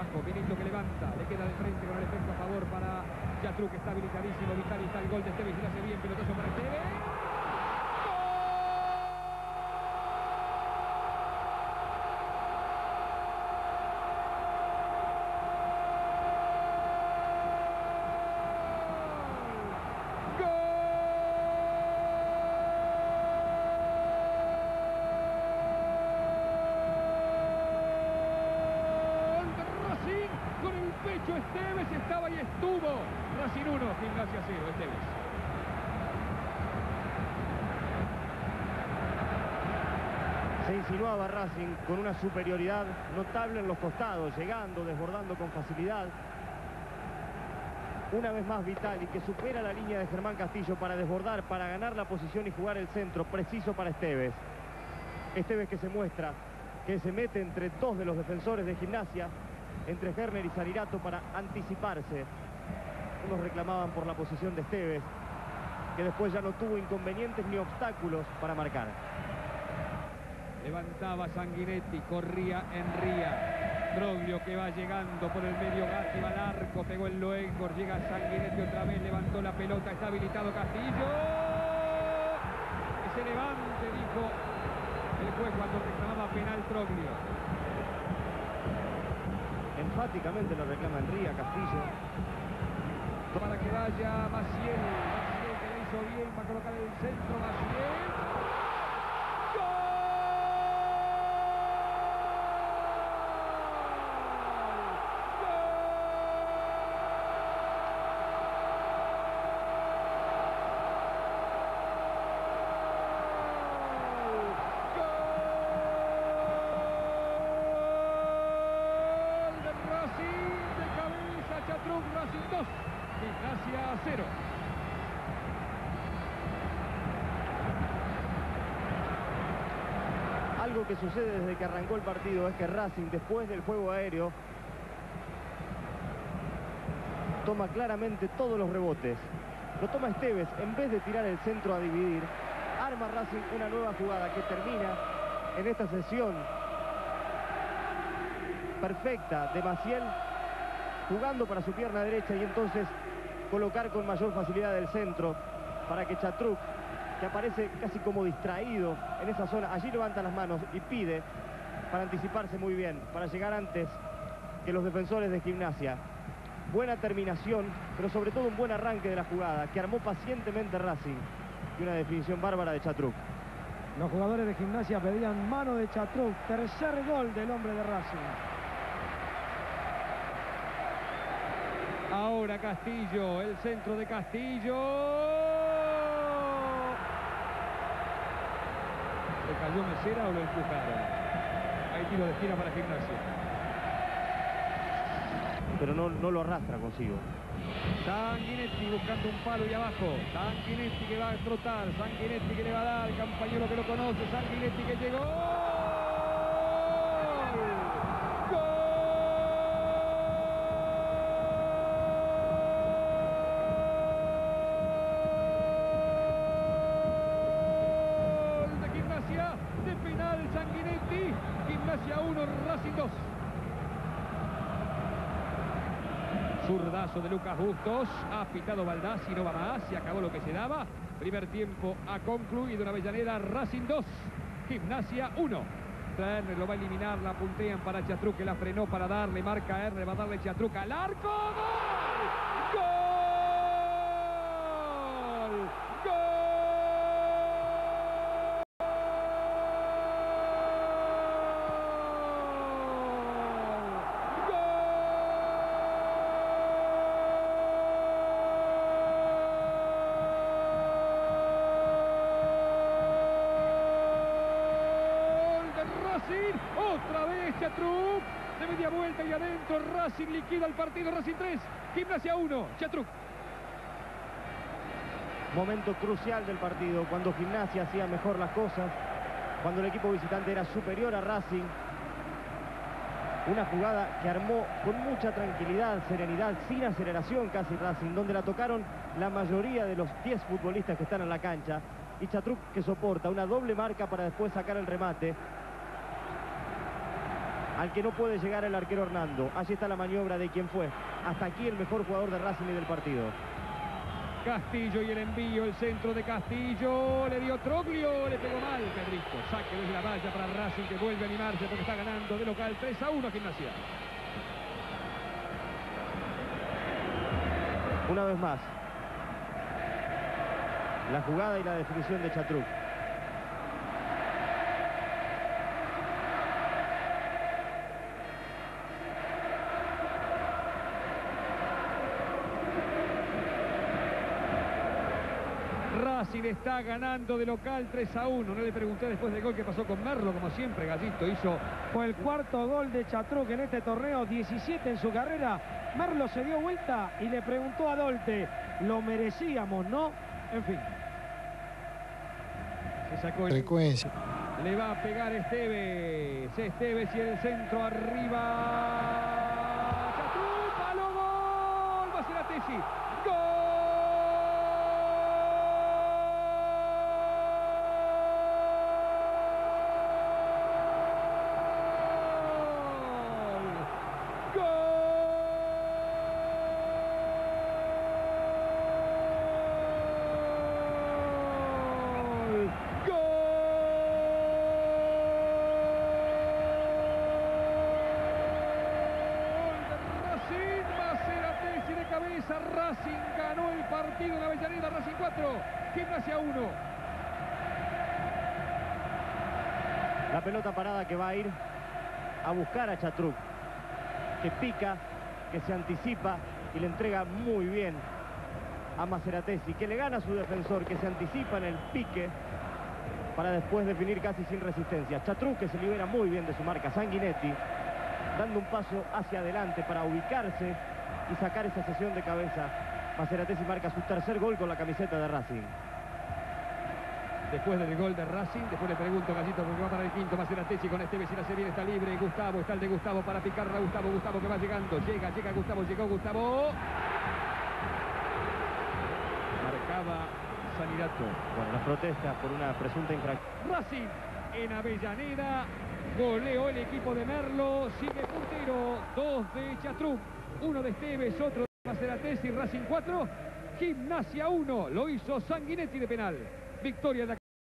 abajo, Benito que levanta, le queda de frente con el efecto a favor para Chatruk, que está habilitadísimo, Vitali, está el gol de Esteves y lo hace bien, pelotazo para Esteves. Esteves estaba y estuvo. Racing 1, Gimnasia 0, Esteves. Se insinuaba Racing con una superioridad notable en los costados, llegando, desbordando con facilidad. Una vez más Vitali, que supera la línea de Germán Castillo para desbordar, para ganar la posición y jugar el centro preciso para Esteves. Esteves que se muestra, que se mete entre dos de los defensores de Gimnasia, entre Herner y Zanirato, para anticiparse. Unos reclamaban por la posición de Esteves, que después ya no tuvo inconvenientes ni obstáculos para marcar. Levantaba Sanguinetti, corría Enría. Troglio que va llegando por el medio, Gatti va al arco, pegó el Loengor, llega Sanguinetti otra vez, levantó la pelota, está habilitado Castillo. Que se levante, dijo el juez cuando reclamaba penal Troglio. Enfáticamente lo reclama Enría, Castillo. Para que vaya Maciel, Maciel que le hizo bien, va a colocar el centro, Maciel. Racing 2, Gimnasia 0. Algo que sucede desde que arrancó el partido es que Racing, después del juego aéreo, toma claramente todos los rebotes. Lo toma Esteves, en vez de tirar el centro a dividir, arma Racing una nueva jugada que termina en esta sesión perfecta de Maciel, jugando para su pierna derecha y entonces colocar con mayor facilidad el centro para que Chatruk, que aparece casi como distraído en esa zona, allí levanta las manos y pide para anticiparse muy bien, para llegar antes que los defensores de Gimnasia. Buena terminación, pero sobre todo un buen arranque de la jugada, que armó pacientemente Racing, y una definición bárbara de Chatruk. Los jugadores de Gimnasia pedían mano de Chatruk, tercer gol del hombre de Racing. Ahora Castillo, el centro de Castillo. ¿Le cayó Mesera o lo empujaron? Hay tiro de esquina para Gimnasia. Pero no lo arrastra consigo. Sanguinetti buscando un palo y abajo. Sanguinetti que va a trotar. Sanguinetti que le va a dar. Campañolo que lo conoce. Sanguinetti que llegó. De penal Sanguinetti, Gimnasia 1, Racing 2. Zurdazo de Lucas Bustos, ha pitado Baldás y no va más, se acabó lo que se daba. Primer tiempo ha concluido en Avellaneda, Racing 2, Gimnasia 1. Herner lo va a eliminar, la puntean para Chatruk, que la frenó para darle, marca Herner, va a darle Chatruk al arco. ¡Gol! ¡Gol! Otra vez Chatruk, de media vuelta y adentro, Racing liquida el partido, Racing 3, Gimnasia 1, Chatruk. Momento crucial del partido, cuando Gimnasia hacía mejor las cosas, cuando el equipo visitante era superior a Racing. Una jugada que armó con mucha tranquilidad, serenidad, sin aceleración casi Racing, donde la tocaron la mayoría de los 10 futbolistas que están en la cancha. Y Chatruk que soporta una doble marca para después sacar el remate. al que no puede llegar el arquero Hernando. Allí está la maniobra de quien fue hasta aquí el mejor jugador de Racing y del partido. Castillo y el envío, el centro de Castillo, le dio Troglio, le pegó mal Pedrito. Saque desde la valla para Racing, que vuelve a animarse porque está ganando de local 3-1 a Gimnasia. Una vez más, la jugada y la definición de Chatruc. Racing está ganando de local 3-1. No le pregunté después del gol qué pasó con Merlo, como siempre Gallito hizo. Fue el cuarto gol de Chatruc en este torneo, 17 en su carrera. Merlo se dio vuelta y le preguntó a Dolte, lo merecíamos, ¿no? En fin. Se sacó el... Frecuencia. Le va a pegar Esteves. Esteves y el centro arriba. Chatruc, palo, gol. Maceratesi. ¡Gol! Racing ganó el partido en Avellaneda. Racing 4, Gimnasia 1. La pelota parada que va a ir a buscar a Chatruc, que pica, que se anticipa y le entrega muy bien a Maceratesi, que le gana a su defensor, que se anticipa en el pique para después definir casi sin resistencia. Chatruc, que se libera muy bien de su marca. Sanguinetti dando un paso hacia adelante para ubicarse y sacar esa sesión de cabeza. Maceratesi marca su tercer gol con la camiseta de Racing. Después del gol de Racing, después le pregunto a Gallito porque va para el quinto. Maceratesi con Esteves y la se viene, está libre. Gustavo, está el de Gustavo para picarla. Gustavo que va llegando. Llega Gustavo, llegó Gustavo. Marcaba Sanirato. Bueno, las protestas por una presunta infracción. Racing en Avellaneda. Goleó el equipo de Merlo. Sigue puntero. 2 de Chatruc. 1 de Esteves, otro de Maceratesi. Racing 4, Gimnasia 1. Lo hizo Sanguinetti de penal. Victoria de la